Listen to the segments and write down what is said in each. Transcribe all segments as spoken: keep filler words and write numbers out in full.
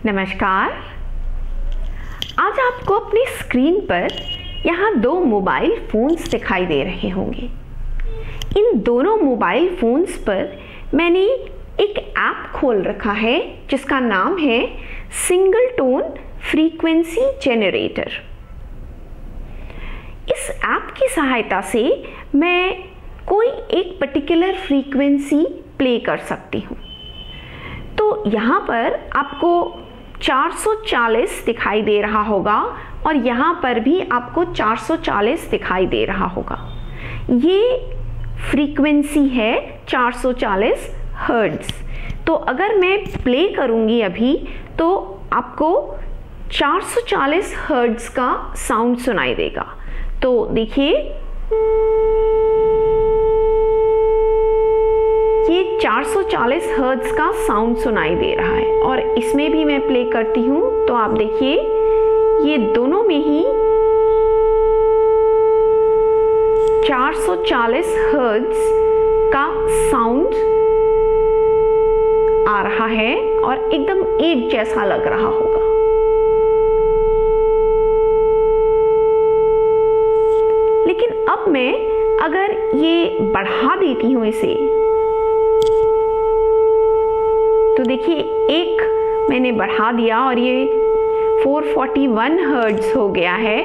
नमस्कार। आज आपको अपनी स्क्रीन पर यहाँ दो मोबाइल फ़ोन्स दिखाई दे रहे होंगे। इन दोनों मोबाइल फ़ोन्स पर मैंने एक ऐप खोल रखा है जिसका नाम है सिंगल टोन फ्रीक्वेंसी जनरेटर। इस ऐप की सहायता से मैं कोई एक पर्टिकुलर फ्रीक्वेंसी प्ले कर सकती हूँ। तो यहाँ पर आपको चार सौ चालीस दिखाई दे रहा होगा और यहाँ पर भी आपको चार सौ चालीस दिखाई दे रहा होगा। ये फ्रीक्वेंसी है चार सौ चालीस हर्ट्ज। तो अगर मैं प्ले करूँगी अभी तो आपको चार सौ चालीस हर्ट्ज का साउंड सुनाई देगा। तो देखिए, ये चार सौ चालीस हर्ट्ज का साउंड सुनाई दे रहा है और इसमें भी मैं प्ले करती हूँ तो आप देखिए ये दोनों में ही चार सौ चालीस हर्ट्ज का साउंड आ रहा है और एकदम एक जैसा लग रहा होगा। लेकिन अब मैं अगर ये बढ़ा देती हूँ इसे, तो देखिए एक मैंने बढ़ा दिया और ये चार सौ इकतालीस हर्ट्ज हो गया है।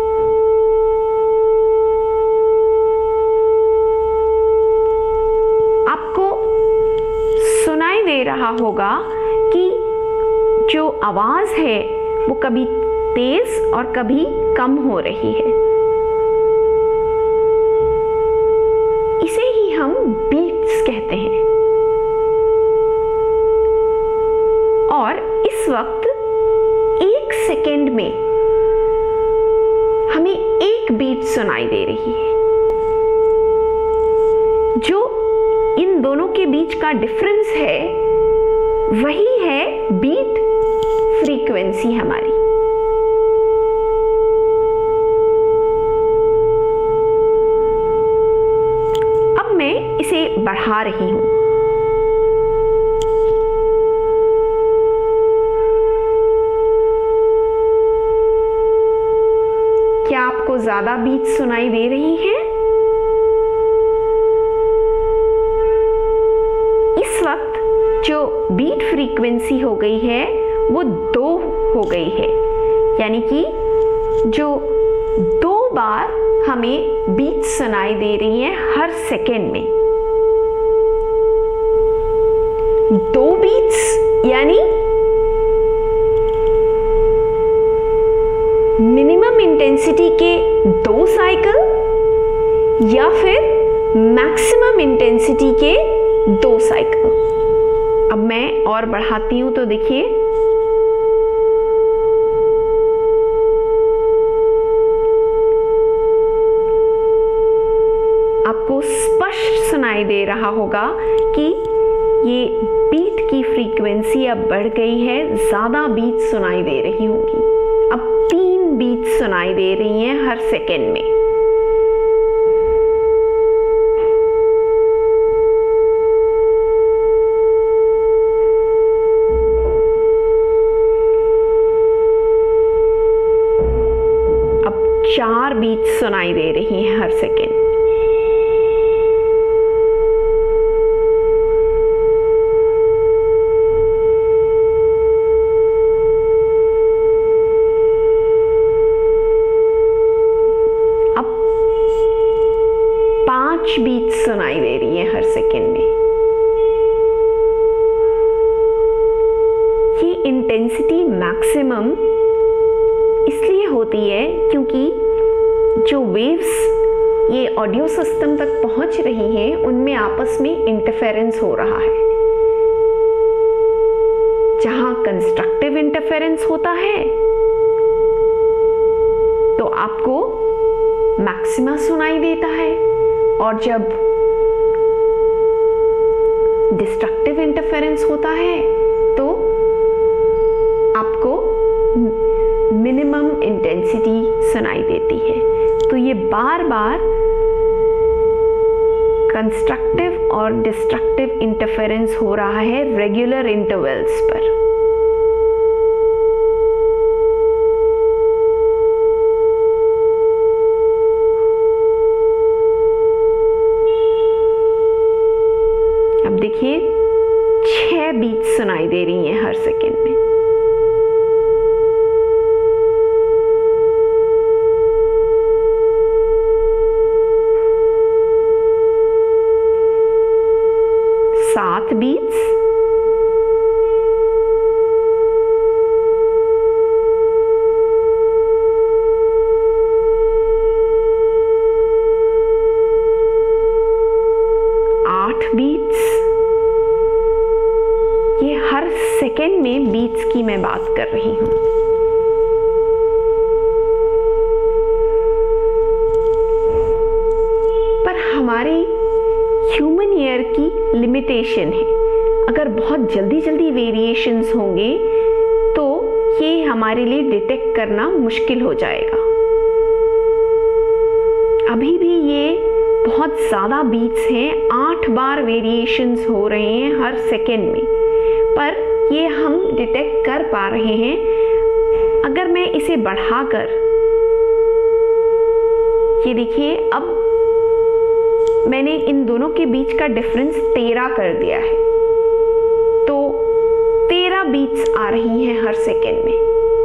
आपको सुनाई दे रहा होगा कि जो आवाज है वो कभी तेज और कभी कम हो रही है। इसे ही हम बीट्स कहते हैं। और इस वक्त एक सेकेंड में हमें एक बीट सुनाई दे रही है। जो इन दोनों के बीच का डिफरेंस है वही है बीट फ्रीक्वेंसी हमारी। अब मैं इसे बढ़ा रही हूं। क्या आपको ज्यादा बीट सुनाई दे रही है? इस वक्त जो बीट फ्रीक्वेंसी हो गई है वो दो हो गई है, यानी कि जो दो बार हमें बीट सुनाई दे रही है हर सेकेंड में। दो बीट्स यानी मिनिमम इंटेंसिटी के दो साइकिल या फिर मैक्सिमम इंटेंसिटी के दो साइकिल। अब मैं और बढ़ाती हूं तो देखिए आपको स्पष्ट सुनाई दे रहा होगा कि ये बीट की फ्रीक्वेंसी अब बढ़ गई है, ज्यादा बीट सुनाई दे रही होगी। अब तीन बीट सुनाई दे रही हैं हर सेकेंड में। अब चार बीट सुनाई दे रही हैं हर सेकेंड। बीट सुनाई दे रही है हर सेकेंड में। ये इंटेंसिटी मैक्सिमम इसलिए होती है क्योंकि जो वेव्स ये ऑडियो सिस्टम तक पहुंच रही हैं उनमें आपस में इंटरफेरेंस हो रहा है। जहां कंस्ट्रक्टिव इंटरफेरेंस होता है तो आपको मैक्सिमा सुनाई देता है और जब डिस्ट्रक्टिव इंटरफेरेंस होता है तो आपको मिनिमम इंटेंसिटी सुनाई देती है। तो ये बार बार कंस्ट्रक्टिव और डिस्ट्रक्टिव इंटरफेरेंस हो रहा है रेगुलर इंटरवल्स पर। छह बीट्स सुनाई दे रही हैं हर सेकेंड में। सात बीट्स, बीट्स। ये हर सेकेंड में बीट्स की मैं बात कर रही हूं। पर हमारी ह्यूमन ईयर की लिमिटेशन है। अगर बहुत जल्दी जल्दी वेरिएशंस होंगे तो ये हमारे लिए डिटेक्ट करना मुश्किल हो जाएगा। अभी भी ये बहुत ज़्यादा बीट्स हैं, आठ बार वेरिएशंस हो रहे हैं हर सेकेंड में, पर ये हम डिटेक्ट कर पा रहे हैं। अगर मैं इसे बढ़ाकर, ये देखिए, अब मैंने इन दोनों के बीच का डिफरेंस तेरह कर दिया है, तो तेरह बीट्स आ रही हैं हर सेकेंड में।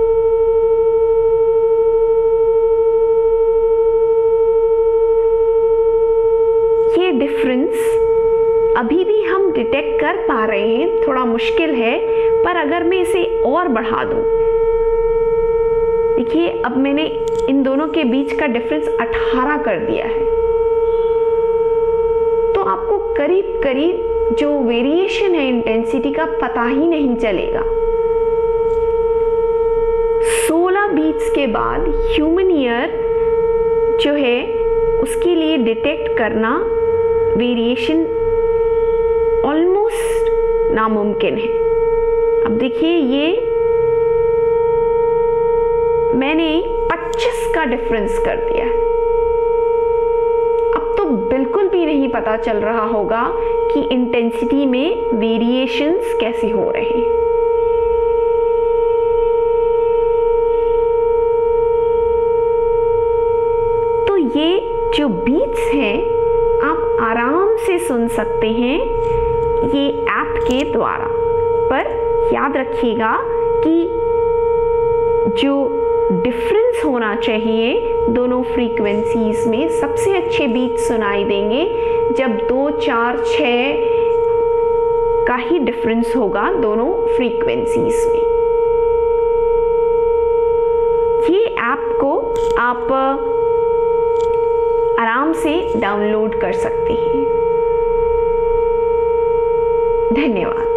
डिफरेंस अभी भी हम डिटेक्ट कर पा रहे हैं, थोड़ा मुश्किल है, पर अगर मैं इसे और बढ़ा दूं, देखिए अब मैंने इन दोनों के बीच का डिफरेंस अठारह कर दिया है, तो आपको करीब करीब जो वेरिएशन है इंटेंसिटी का पता ही नहीं चलेगा। सोलह बीट्स के बाद ह्यूमन ईयर जो है उसके लिए डिटेक्ट करना वेरिएशन ऑलमोस्ट नामुमकिन है। अब देखिए, ये मैंने पच्चीस का डिफरेंस कर दिया है। अब तो बिल्कुल भी नहीं पता चल रहा होगा कि इंटेंसिटी में वेरिएशंस कैसे हो रहे हैं। तो ये जो बीट्स हैं आप आराम से सुन सकते हैं ये ऐप के द्वारा, पर याद रखिएगा कि जो डिफरेंस होना चाहिए दोनों फ्रीक्वेंसीज में, सबसे अच्छे बीट सुनाई देंगे जब दो चार छः का ही डिफरेंस होगा दोनों फ्रीक्वेंसीज में। ये ऐप को आप आराम से डाउनलोड कर सकते हैं। धन्यवाद।